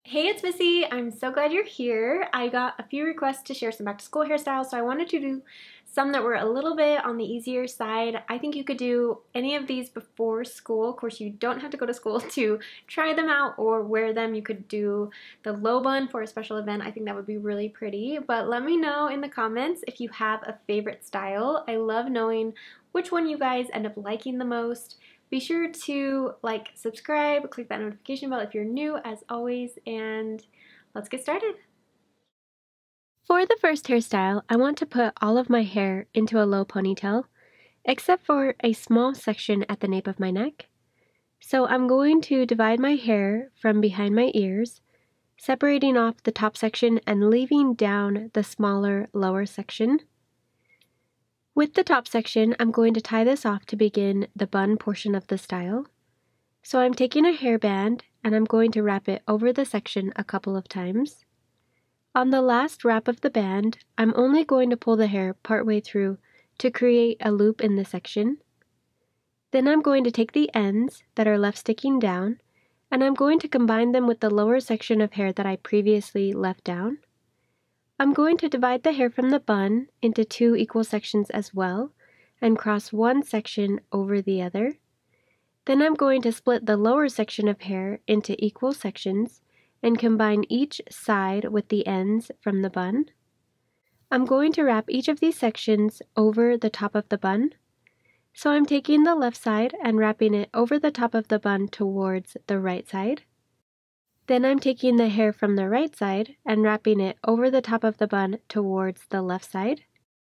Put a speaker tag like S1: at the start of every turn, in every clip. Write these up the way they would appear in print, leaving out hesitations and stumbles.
S1: Hey, it's Missy. I'm so glad you're here. I got a few requests to share some back to school hairstyles, so I wanted to do some that were a little bit on the easier side. I think you could do any of these before school. Of course, you don't have to go to school to try them out or wear them. You could do the low bun for a special event. I think that would be really pretty. But let me know in the comments if you have a favorite style. I love knowing which one you guys end up liking the most. Be sure to like, subscribe, click that notification bell if you're new as always, and let's get started. For the first hairstyle, I want to put all of my hair into a low ponytail, except for a small section at the nape of my neck. So I'm going to divide my hair from behind my ears, separating off the top section and leaving down the smaller lower section. With the top section, I'm going to tie this off to begin the bun portion of the style. So I'm taking a hairband and I'm going to wrap it over the section a couple of times. On the last wrap of the band, I'm only going to pull the hair partway through to create a loop in the section. Then I'm going to take the ends that are left sticking down and I'm going to combine them with the lower section of hair that I previously left down. I'm going to divide the hair from the bun into two equal sections as well and cross one section over the other. Then I'm going to split the lower section of hair into equal sections and combine each side with the ends from the bun. I'm going to wrap each of these sections over the top of the bun. So I'm taking the left side and wrapping it over the top of the bun towards the right side. Then I'm taking the hair from the right side and wrapping it over the top of the bun towards the left side.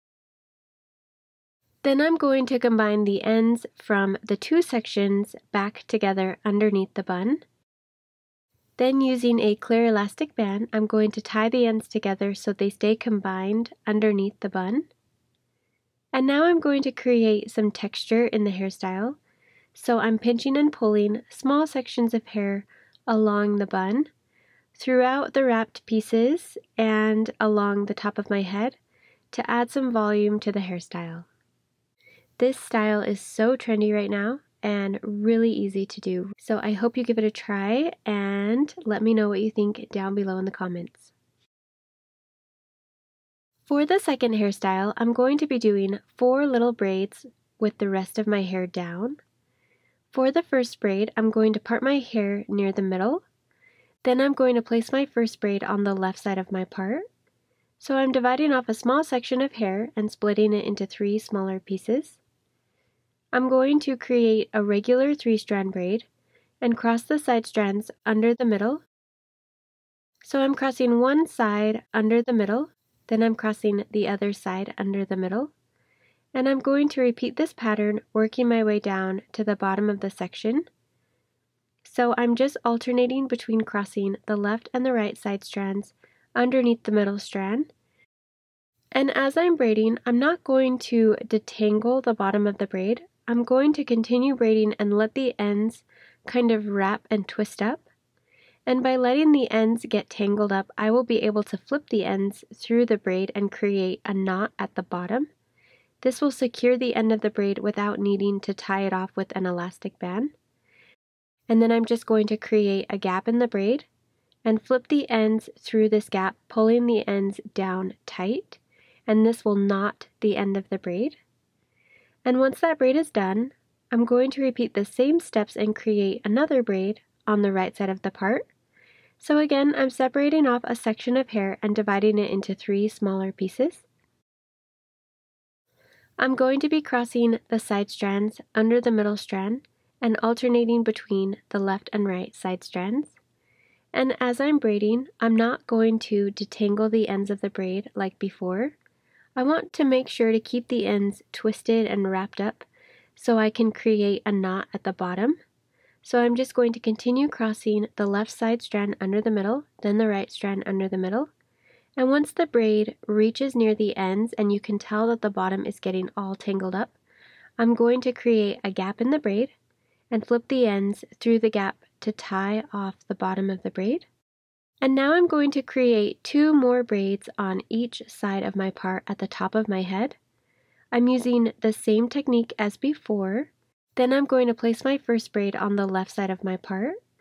S1: Then I'm going to combine the ends from the two sections back together underneath the bun. Then using a clear elastic band, I'm going to tie the ends together so they stay combined underneath the bun. And now I'm going to create some texture in the hairstyle. So I'm pinching and pulling small sections of hair along the bun, throughout the wrapped pieces, and along the top of my head to add some volume to the hairstyle. This style is so trendy right now and really easy to do, so I hope you give it a try and let me know what you think down below in the comments. For the second hairstyle, I'm going to be doing 4 little braids with the rest of my hair down. For the first braid, I'm going to part my hair near the middle. Then I'm going to place my first braid on the left side of my part. So I'm dividing off a small section of hair and splitting it into 3 smaller pieces. I'm going to create a regular 3-strand braid and cross the side strands under the middle. So I'm crossing one side under the middle, then I'm crossing the other side under the middle. And I'm going to repeat this pattern, working my way down to the bottom of the section. So I'm just alternating between crossing the left and the right side strands underneath the middle strand. And as I'm braiding, I'm not going to detangle the bottom of the braid. I'm going to continue braiding and let the ends kind of wrap and twist up. And by letting the ends get tangled up, I will be able to flip the ends through the braid and create a knot at the bottom. This will secure the end of the braid without needing to tie it off with an elastic band. And then I'm just going to create a gap in the braid and flip the ends through this gap, pulling the ends down tight, and this will knot the end of the braid. And once that braid is done, I'm going to repeat the same steps and create another braid on the right side of the part. So again, I'm separating off a section of hair and dividing it into 3 smaller pieces. I'm going to be crossing the side strands under the middle strand and alternating between the left and right side strands. And as I'm braiding, I'm not going to detangle the ends of the braid like before. I want to make sure to keep the ends twisted and wrapped up so I can create a knot at the bottom. So I'm just going to continue crossing the left side strand under the middle, then the right strand under the middle. And once the braid reaches near the ends and you can tell that the bottom is getting all tangled up, I'm going to create a gap in the braid and flip the ends through the gap to tie off the bottom of the braid. And now I'm going to create 2 more braids on each side of my part at the top of my head. I'm using the same technique as before. Then I'm going to place my first braid on the left side of my part.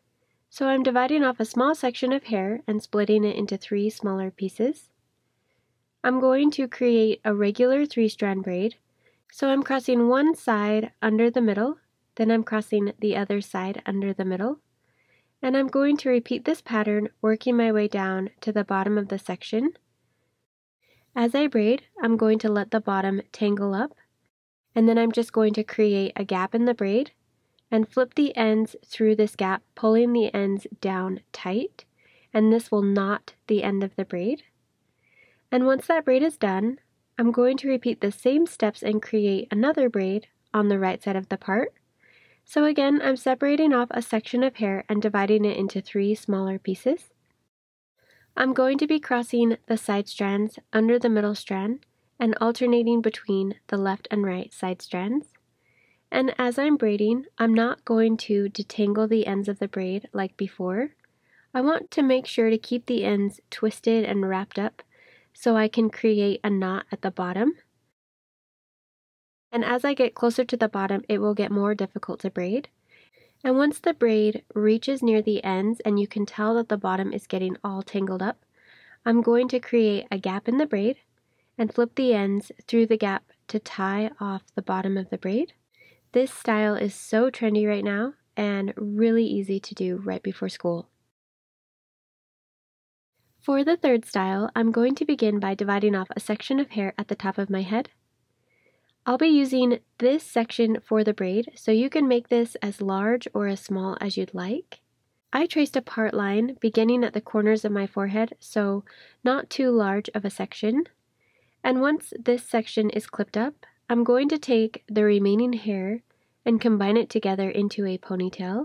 S1: So I'm dividing off a small section of hair and splitting it into 3 smaller pieces. I'm going to create a regular 3-strand braid. So I'm crossing one side under the middle, then I'm crossing the other side under the middle, and I'm going to repeat this pattern, working my way down to the bottom of the section. As I braid, I'm going to let the bottom tangle up, and then I'm just going to create a gap in the braid and flip the ends through this gap, pulling the ends down tight, and this will knot the end of the braid. And once that braid is done, I'm going to repeat the same steps and create another braid on the right side of the part. So again, I'm separating off a section of hair and dividing it into 3 smaller pieces. I'm going to be crossing the side strands under the middle strand and alternating between the left and right side strands. And as I'm braiding, I'm not going to detangle the ends of the braid like before. I want to make sure to keep the ends twisted and wrapped up so I can create a knot at the bottom. And as I get closer to the bottom, it will get more difficult to braid. And once the braid reaches near the ends and you can tell that the bottom is getting all tangled up, I'm going to create a gap in the braid and flip the ends through the gap to tie off the bottom of the braid. This style is so trendy right now and really easy to do right before school. For the third style, I'm going to begin by dividing off a section of hair at the top of my head. I'll be using this section for the braid, so you can make this as large or as small as you'd like. I traced a part line beginning at the corners of my forehead, so not too large of a section. And once this section is clipped up, I'm going to take the remaining hair and combine it together into a ponytail.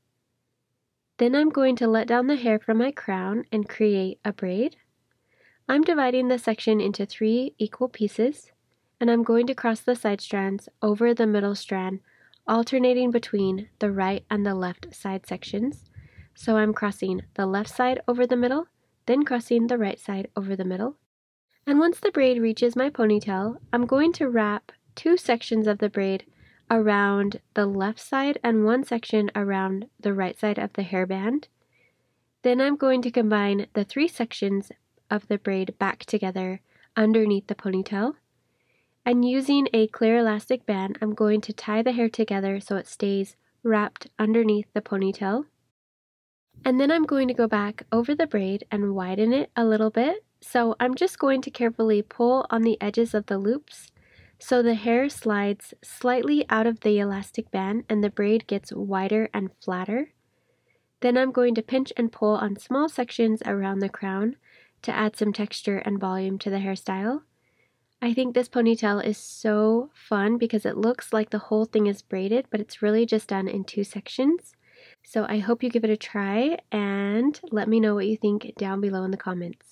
S1: Then I'm going to let down the hair from my crown and create a braid. I'm dividing the section into 3 equal pieces, and I'm going to cross the side strands over the middle strand, alternating between the right and the left side sections. So I'm crossing the left side over the middle, then crossing the right side over the middle. And once the braid reaches my ponytail, I'm going to wrap 2 sections of the braid around the left side and 1 section around the right side of the hairband. Then I'm going to combine the 3 sections of the braid back together underneath the ponytail. And using a clear elastic band, I'm going to tie the hair together so it stays wrapped underneath the ponytail. And then I'm going to go back over the braid and widen it a little bit. So I'm just going to carefully pull on the edges of the loops so the hair slides slightly out of the elastic band and the braid gets wider and flatter. Then I'm going to pinch and pull on small sections around the crown to add some texture and volume to the hairstyle. I think this ponytail is so fun because it looks like the whole thing is braided, but it's really just done in 2 sections. So I hope you give it a try and let me know what you think down below in the comments.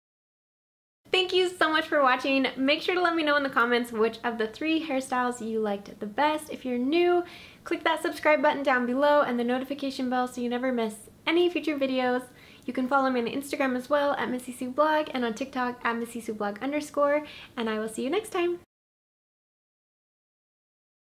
S1: Thank you so much for watching. Make sure to let me know in the comments which of the 3 hairstyles you liked the best. If you're new, click that subscribe button down below and the notification bell so you never miss any future videos. You can follow me on Instagram as well at MissySueBlog and on TikTok at MissySueBlog_, and I will see you next time.